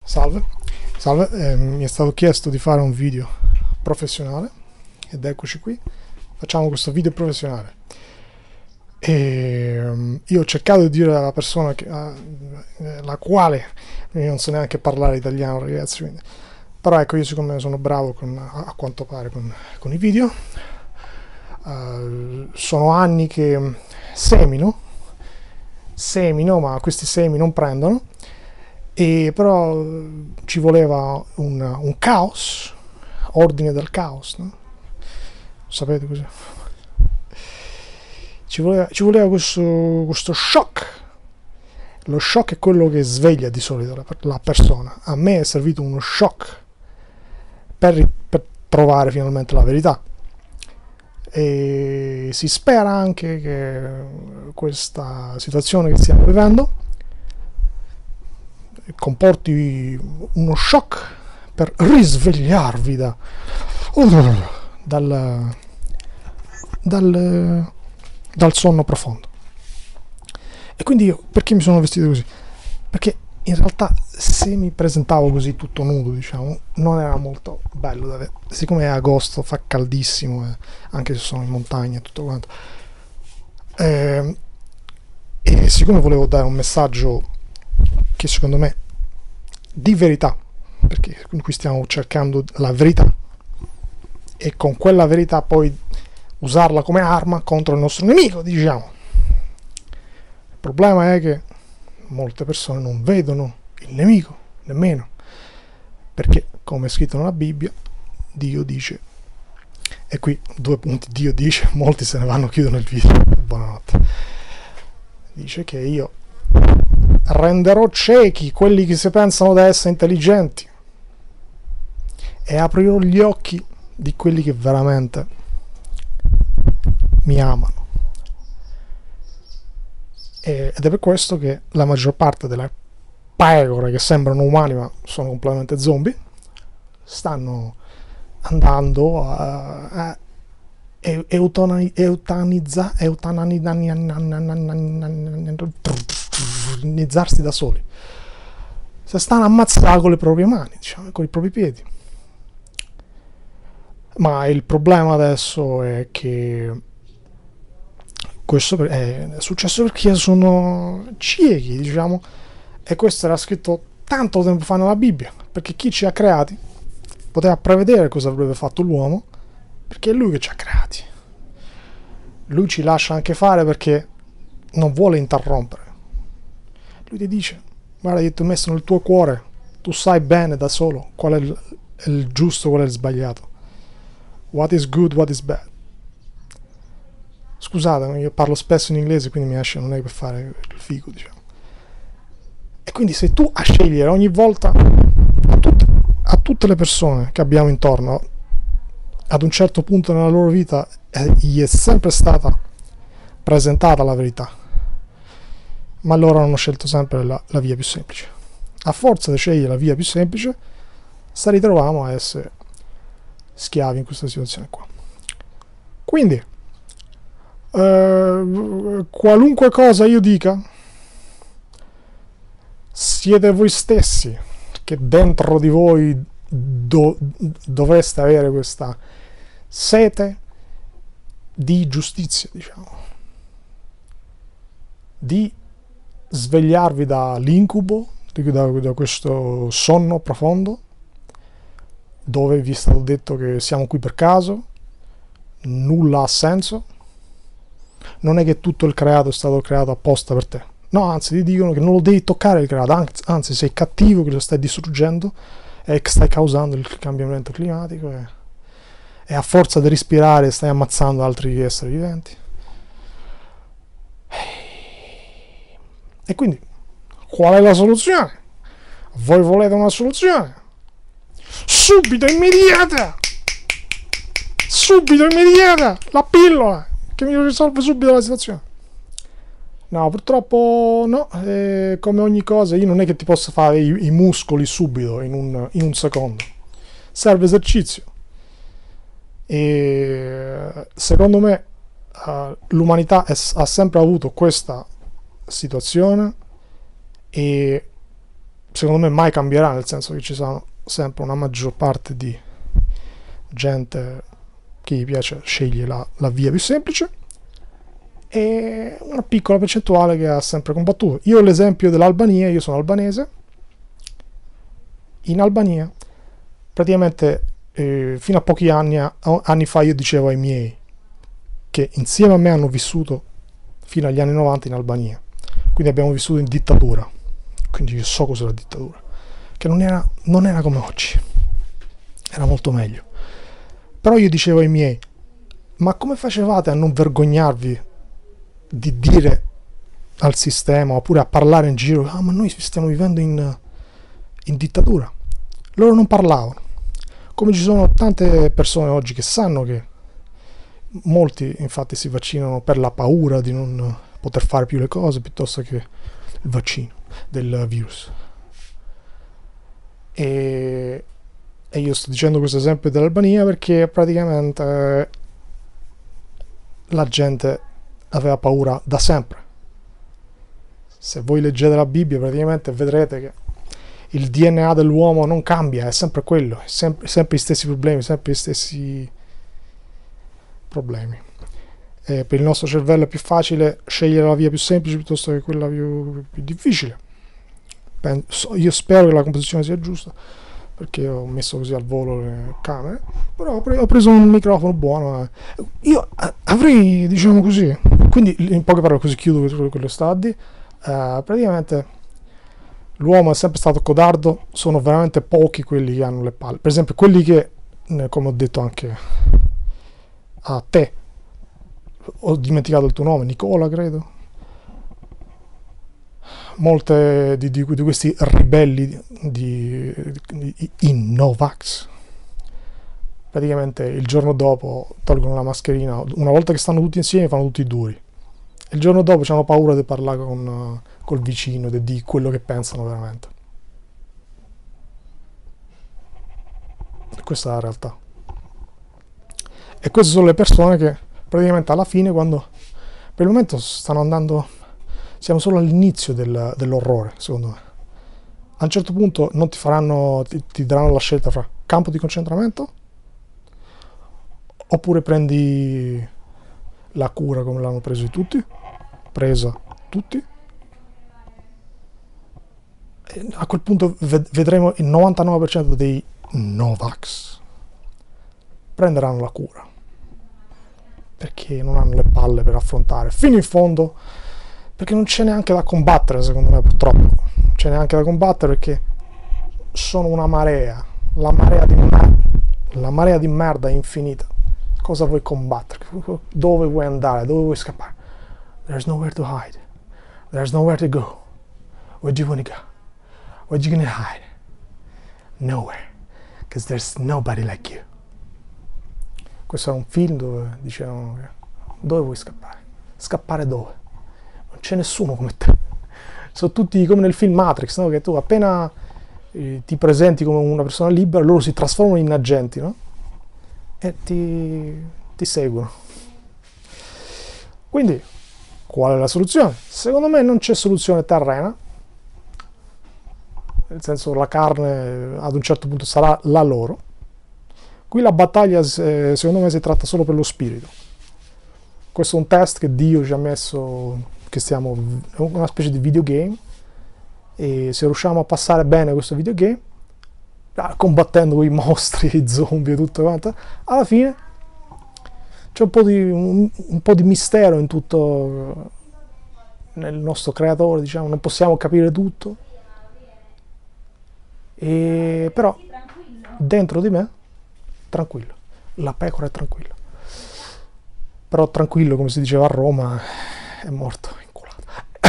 Salve, salve, mi è stato chiesto di fare un video professionale ed eccoci qui, facciamo questo video professionale. Io ho cercato di dire alla persona la quale io non so neanche parlare italiano, ragazzi, quindi. Però ecco, io siccome sono bravo a quanto pare con i video, sono anni che semino, ma questi semi non prendono. E però ci voleva un caos, ordine del caos, no? Sapete cos'è? Ci voleva questo shock. Lo shock è quello che sveglia di solito la persona. A me è servito uno shock per trovare finalmente la verità. E si spera anche che questa situazione che stiamo vivendo comporti uno shock per risvegliarvi dal sonno profondo. E quindi io perché mi sono vestito così? Perché in realtà se mi presentavo così tutto nudo, diciamo, non era molto bello da vedere. Siccome è agosto, fa caldissimo, anche se sono in montagna e tutto quanto, e siccome volevo dare un messaggio che secondo me di verità, perché qui stiamo cercando la verità e con quella verità poi usarla come arma contro il nostro nemico, diciamo. Il problema è che molte persone non vedono il nemico nemmeno, perché come è scritto nella Bibbia, Dio dice, e qui 2 punti, Dio dice, molti se ne vanno, chiudono il video, buonanotte, dice che io renderò ciechi quelli che si pensano di essere intelligenti e aprirò gli occhi di quelli che veramente mi amano. Ed è per questo che la maggior parte delle pecore che sembrano umani ma sono completamente zombie stanno andando a eutanizzarsi da soli, si stanno ammazzando con le proprie mani, diciamo, con i propri piedi. Ma il problema adesso è che questo è successo perché sono ciechi, diciamo, e questo era scritto tanto tempo fa nella Bibbia, perché chi ci ha creati poteva prevedere cosa avrebbe fatto l'uomo, perché è lui che ci ha creati. Lui ci lascia anche fare perché non vuole interrompere. Lui ti dice, guarda, io ti ho messo nel tuo cuore, tu sai bene da solo qual è il giusto, qual è il sbagliato. What is good, what is bad. Scusate, io parlo spesso in inglese, quindi mi esce, non è per fare il figo, diciamo. E quindi sei tu a scegliere ogni volta a tutte le persone che abbiamo intorno, ad un certo punto nella loro vita gli è sempre stata presentata la verità, ma loro hanno scelto sempre la via più semplice. A forza di scegliere la via più semplice si ritroviamo a essere schiavi in questa situazione qua. Quindi qualunque cosa io dica, siete voi stessi che dentro di voi dovreste avere questa sete di giustizia, diciamo, di svegliarvi dall'incubo, da questo sonno profondo dove vi è stato detto che siamo qui per caso, nulla ha senso, non è che tutto il creato è stato creato apposta per te, no, anzi ti dicono che non lo devi toccare il creato, anzi sei cattivo che lo stai distruggendo e che stai causando il cambiamento climatico e a forza di respirare stai ammazzando altri esseri viventi. E quindi qual è la soluzione? Voi volete una soluzione? Subito, immediata, la pillola che mi risolve subito la situazione. No, purtroppo no, come ogni cosa io non è che ti possa fare i muscoli subito in un secondo, serve esercizio. E secondo me l'umanità ha sempre avuto questa situazione e secondo me mai cambierà, nel senso che ci sarà sempre una maggior parte di gente che gli piace sceglie la via più semplice e una piccola percentuale che ha sempre combattuto. Io ho l'esempio dell'Albania, io sono albanese. In Albania praticamente fino a pochi anni fa io dicevo ai miei che insieme a me hanno vissuto fino agli anni 90 in Albania, quindi abbiamo vissuto in dittatura, quindi io so cos'è la dittatura, che non era come oggi, era molto meglio. Però io dicevo ai miei, ma come facevate a non vergognarvi di dire al sistema oppure a parlare in giro, ma noi stiamo vivendo in dittatura? Loro non parlavano. Come ci sono tante persone oggi che sanno che molti infatti si vaccinano per la paura di non poter fare più le cose piuttosto che il vaccino del virus. E io sto dicendo questo esempio dell'Albania perché praticamente la gente aveva paura da sempre. Se voi leggete la Bibbia praticamente vedrete che il DNA dell'uomo non cambia, è sempre quello, è sempre gli stessi problemi, sempre gli stessi problemi. E per il nostro cervello è più facile scegliere la via più semplice piuttosto che quella più difficile. Io spero che la composizione sia giusta, perché ho messo così al volo le camere, però ho preso un microfono buono. Io avrei, diciamo così, quindi in poche parole, così chiudo quello che sta a dire. Praticamente l'uomo è sempre stato codardo, sono veramente pochi quelli che hanno le palle. Per esempio quelli che, come ho detto anche a te, ho dimenticato il tuo nome, Nicola credo, molte di questi ribelli in Novax praticamente il giorno dopo tolgono la mascherina, una volta che stanno tutti insieme fanno tutti duri, il giorno dopo hanno paura di parlare col vicino, di quello che pensano veramente. Questa è la realtà. E queste sono le persone che praticamente alla fine, quando per il momento stanno andando, siamo solo all'inizio dell'orrore, secondo me. A un certo punto non ti daranno la scelta fra campo di concentramento oppure prendi la cura come l'hanno presa tutti, e a quel punto vedremo il 99% dei Novax prenderanno la cura perché non hanno le palle per affrontare fino in fondo, perché non c'è neanche da combattere, secondo me, purtroppo non c'è neanche da combattere perché sono una marea, la marea di merda è infinita. Cosa vuoi combattere? Dove vuoi andare? Dove vuoi scappare? There's nowhere to hide, there's nowhere to go. Where do you want to go? Where you gonna hide? Nowhere, because there's nobody like you. Questo è un film dove dicevano dove vuoi scappare? Scappare dove? Non c'è nessuno come te. Sono tutti come nel film Matrix, no? Che tu appena ti presenti come una persona libera, loro si trasformano in agenti, no? E ti seguono. Quindi, qual è la soluzione? Secondo me non c'è soluzione terrena, nel senso la carne ad un certo punto sarà la loro. Qui la battaglia secondo me si tratta solo per lo spirito. Questo è un test che Dio ci ha messo, che stiamo, è una specie di videogame, e se riusciamo a passare bene questo videogame, combattendo quei mostri, i zombie e tutto quanto, alla fine c'è un po' di mistero in tutto, nel nostro creatore, diciamo, non possiamo capire tutto, però dentro di me tranquillo, la pecora è tranquilla, però tranquillo, come si diceva a Roma, è morto inculato.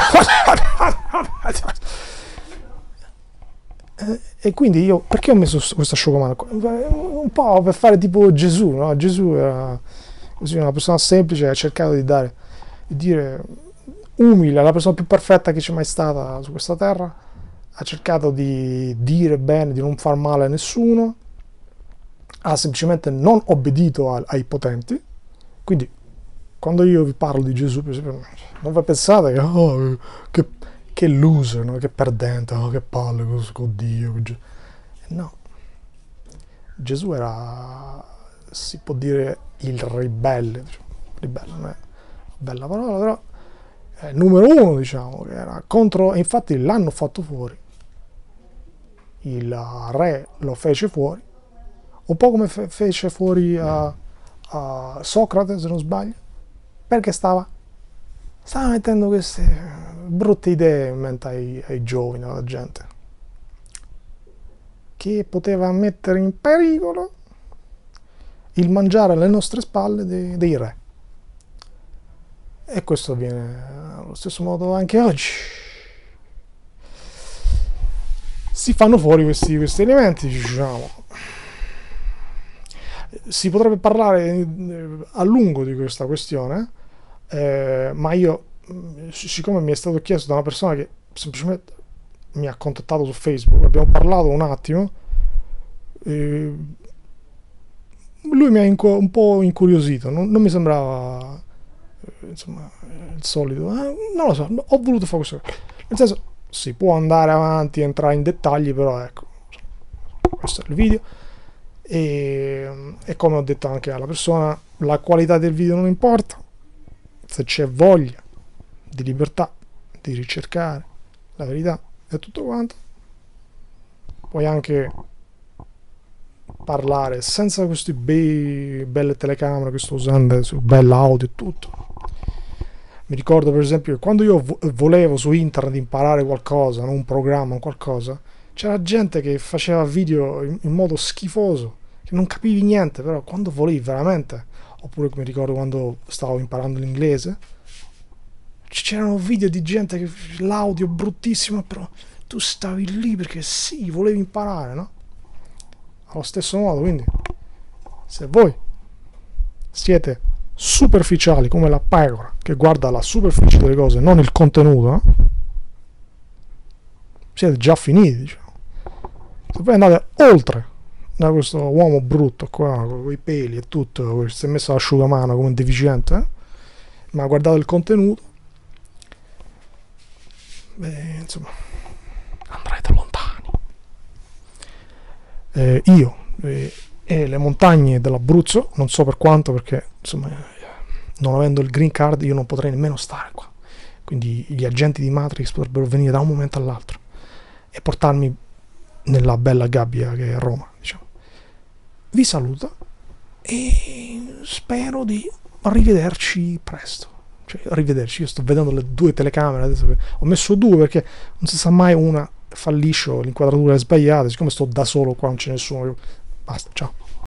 E quindi io, perché ho messo questa asciugamano qua? Un po' per fare tipo Gesù, no? Gesù era così una persona semplice, ha cercato di dire umile, la persona più perfetta che c'è mai stata su questa terra, ha cercato di dire bene, di non far male a nessuno, ha semplicemente non obbedito ai potenti. Quindi quando io vi parlo di Gesù, per esempio, non vi pensate che che loser, no? Che perdente, oh, che palle, oddio. No, Gesù era, si può dire, il ribelle, diciamo. Ribelle non è una bella parola, però è numero uno, diciamo, che era contro, e infatti l'hanno fatto fuori, il re lo fece fuori, un po' come fece fuori a Socrate, se non sbaglio, perché stava mettendo queste brutte idee in mente ai giovani, alla gente, che poteva mettere in pericolo il mangiare alle nostre spalle dei re. E questo avviene allo stesso modo anche oggi. Si fanno fuori questi elementi, diciamo. Si potrebbe parlare a lungo di questa questione, ma io, siccome mi è stato chiesto da una persona che semplicemente mi ha contattato su Facebook, abbiamo parlato un attimo, lui mi ha un po' incuriosito, non mi sembrava, insomma, il solito, non lo so, ho voluto fare questo, nel senso, si può andare avanti, entrare in dettagli, però ecco, questo è il video. E come ho detto anche alla persona, la qualità del video non importa, se c'è voglia di libertà, di ricercare la verità e tutto quanto, puoi anche parlare senza queste belle telecamere che sto usando adesso, bella audio e tutto. Mi ricordo per esempio che quando io volevo su internet imparare qualcosa, un programma o qualcosa, c'era gente che faceva video in modo schifoso, che non capivi niente, però quando volevi veramente, oppure mi ricordo quando stavo imparando l'inglese, c'erano video di gente che l'audio bruttissimo, però tu stavi lì perché sì, volevi imparare, no? Allo stesso modo, quindi, se voi siete superficiali come la pecora che guarda la superficie delle cose, non il contenuto, no? Siete già finiti, diciamo. Se voi andate oltre da questo uomo brutto qua, con i peli e tutto, si è messo l'asciugamano come un deficiente, ma guardate il contenuto, beh, insomma, andrete lontani. Io e le montagne dell'Abruzzo, non so per quanto, perché insomma, non avendo il green card io non potrei nemmeno stare qua, quindi gli agenti di Matrix potrebbero venire da un momento all'altro e portarmi nella bella gabbia che è Roma, diciamo. Vi saluto e spero di rivederci presto. Cioè, rivederci, io sto vedendo le due telecamere adesso, ho messo due perché non si sa mai, una fa liscio, l'inquadratura è sbagliata, siccome sto da solo qua non c'è nessuno, basta, ciao.